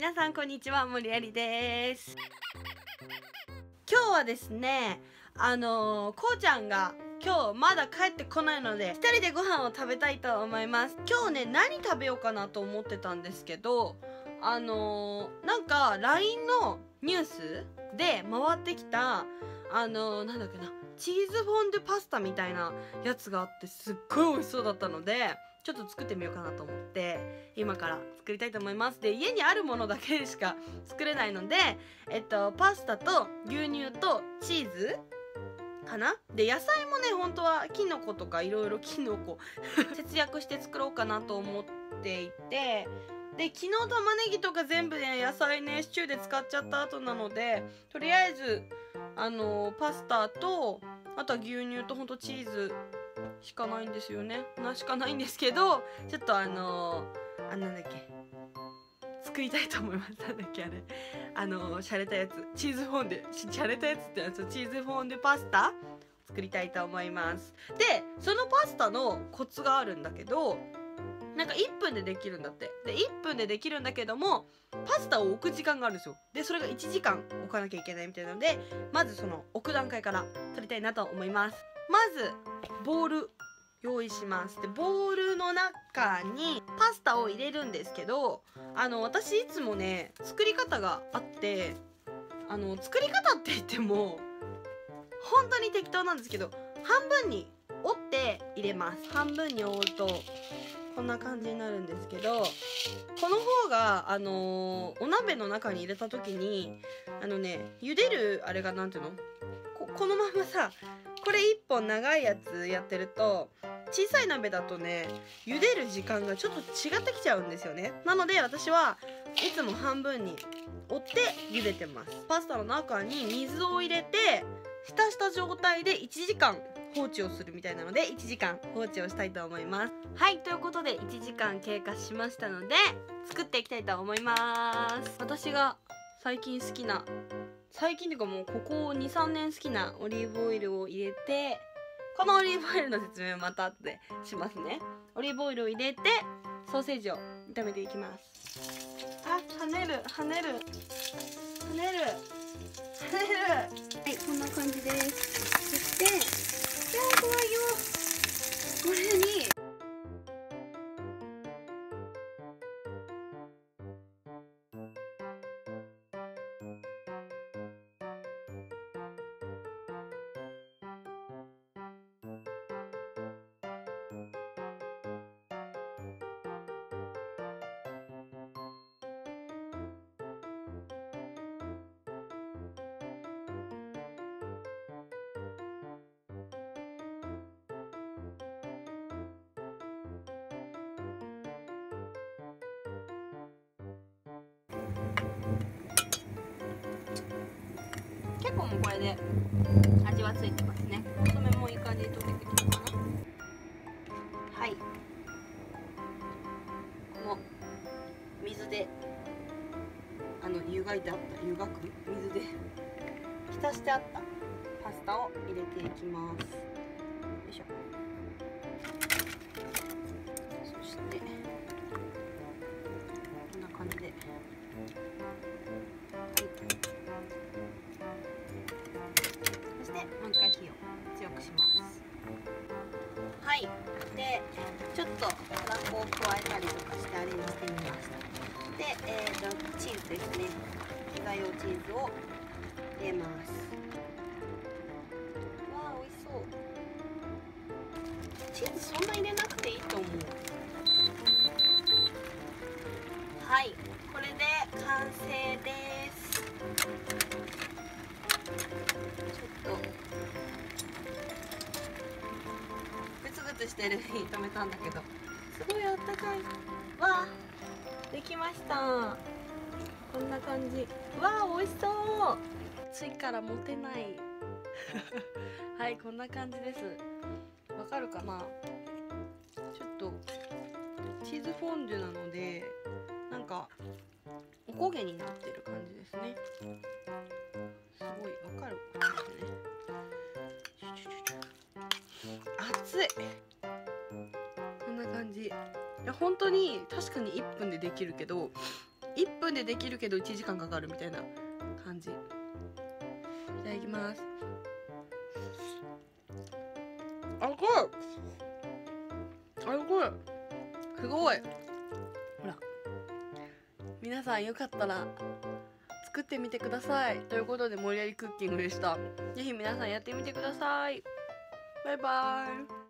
皆さんこんにちは、森ありです。今日はですね、こうちゃんが今日まだ帰ってこないので、2人でご飯を食べたいと思います。今日ね、何食べようかなと思ってたんですけど、なんか LINE のニュースで回ってきたなんだっけな、チーズフォンデュパスタみたいなやつがあって、すっごい美味しそうだったのでちょっと作ってみようかなと思って今から作りたいと思います。で、家にあるものだけでしか作れないので、パスタと牛乳とチーズかな。で、野菜もね、本当はキノコとかいろいろキノコ節約して作ろうかなと思っていて、で、昨日玉ねぎとか全部ね、野菜ね、シチューで使っちゃった後なので、とりあえずパスタと、あとは牛乳とほんとチーズしかないんですよね。しかないんですけど、ちょっとなんだっけ、作りたいと思います。なんだっけあれ、洒落たやつ、チーズフォンデュ、洒落たやつってやつ、チーズフォンデュパスタ作りたいと思います。で、そのパスタのコツがあるんだけど、なんか1分でできるんだって。で、1分でできるんだけども、パスタを置く時間があるんですよ。で、それが1時間置かなきゃいけないみたいなので、まずその置く段階から撮りたいなと思います。まずボウル用意します。で、ボウルの中にパスタを入れるんですけど、私いつもね、作り方があって、作り方って言っても本当に適当なんですけど、半分に折って入れます。半分に折るとこんな感じになるんですけど、この方がお鍋の中に入れた時に茹でるあれがなんていうの、このままさ、これ1本長いやつやってると、小さい鍋だとね、茹でる時間がちょっと違ってきちゃうんですよね。なので私はいつも半分に折って茹でてます。パスタの中に水を入れて浸した状態で1時間放置をするみたいなので、1時間放置をしたいと思います。はい、ということで1時間経過しましたので作っていきたいと思います。私が最近好きな、最近っていうかもうここ 2,3 年好きなオリーブオイルを入れて、このオリーブオイルの説明はまた後でしますね。オリーブオイルを入れてソーセージを炒めていきます。あ、跳ねる跳ねる跳ねる跳ねる。はい、こんな感じです。そして、いやー怖いよ、これに結構もうこれで味はついてますね。細めもいい感じに取れてきたかな。はい、この水で湯がいてあった、湯がく水で浸してあったパスタを入れていきます。よいしょ。そしてこんな感じで、そしてもう一回火を強くします。はい、でちょっと卵黄を加えたりとかしてアレンジしてみました。で、チーズですね、ピザ用チーズを入れます。わあ、美味しそう。チーズそんな入れなくていいと思う。はい、これで完成です。ちょっとグツグツしてる火止めたんだけど、すごいあったかい。わあ、できました。こんな感じ。わあ、美味しそう。暑いから持てないはい、こんな感じです。わかるかな。ちょっとチーズフォンデュなのでなんかおこげになってる感じですね。すごいわかるですね。熱い。こんな感じ。いや本当に確かに1分でできるけど、 1分でできるけど1時間かかるみたいな感じ。いただきます。あ、これすごい。ほら、皆さんよかったら作ってみてください。ということで、盛り上げクッキングでした。ぜひ皆さんやってみてください。バイバーイ。